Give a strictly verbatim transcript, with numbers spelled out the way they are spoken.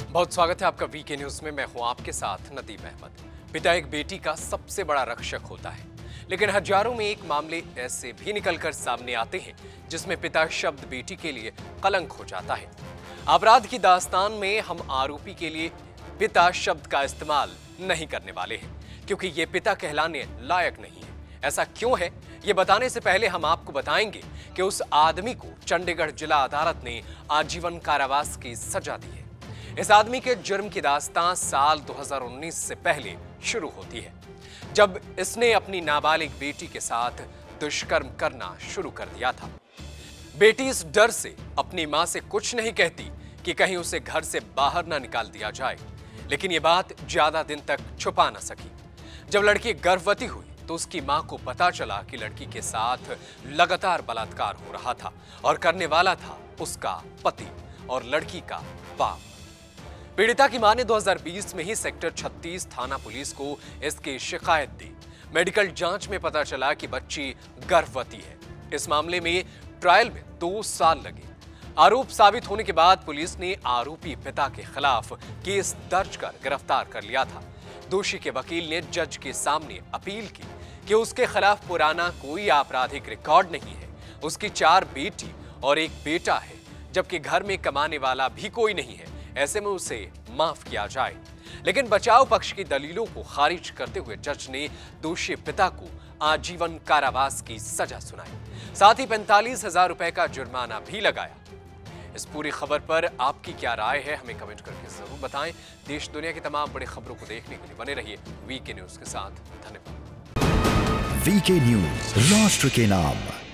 बहुत स्वागत है आपका वीके न्यूज में। मैं हूं आपके साथ नदीम अहमद। पिता एक बेटी का सबसे बड़ा रक्षक होता है, लेकिन हजारों में एक मामले ऐसे भी निकलकर सामने आते हैं जिसमें पिता शब्द बेटी के लिए कलंक हो जाता है। अपराध की दास्तान में हम आरोपी के लिए पिता शब्द का इस्तेमाल नहीं करने वाले हैं, क्योंकि ये पिता कहलाने लायक नहीं है। ऐसा क्यों है, ये बताने से पहले हम आपको बताएंगे कि उस आदमी को चंडीगढ़ जिला अदालत ने आजीवन कारावास की सजा दी है। इस आदमी के जुर्म की दास्तां साल दो हज़ार उन्नीस से पहले शुरू होती है, जब इसने अपनी नाबालिग बेटी के साथ दुष्कर्म करना शुरू कर दिया था। बेटी इस डर से अपनी मां से कुछ नहीं कहती कि कहीं उसे घर से बाहर ना निकाल दिया जाए, लेकिन यह बात ज्यादा दिन तक छुपा ना सकी। जब लड़की गर्भवती हुई तो उसकी मां को पता चला कि लड़की के साथ लगातार बलात्कार हो रहा था और करने वाला था उसका पति और लड़की का बाप। पीड़िता की मां ने दो हज़ार बीस में ही सेक्टर छत्तीस थाना पुलिस को इसकी शिकायत दी। मेडिकल जांच में पता चला कि बच्ची गर्भवती है। इस मामले में ट्रायल में दो साल लगे। आरोप साबित होने के बाद पुलिस ने आरोपी पिता के खिलाफ केस दर्ज कर गिरफ्तार कर लिया था। दोषी के वकील ने जज के सामने अपील की कि उसके खिलाफ पुराना कोई आपराधिक रिकॉर्ड नहीं है, उसकी चार बेटी और एक बेटा है, जबकि घर में कमाने वाला भी कोई नहीं है। ऐसे में उसे माफ किया जाए, लेकिन बचाव पक्ष की दलीलों को खारिज करते हुए जज ने दोषी पिता को आजीवन कारावास की सजा सुनाई, साथ ही पैंतालीस हजार रुपए का जुर्माना भी लगाया। इस पूरी खबर पर आपकी क्या राय है, हमें कमेंट करके जरूर बताएं। देश दुनिया की तमाम बड़ी खबरों को देखने के लिए बने रहिए वीके न्यूज के साथ। धन्यवाद। वीके न्यूज, राष्ट्र के नाम।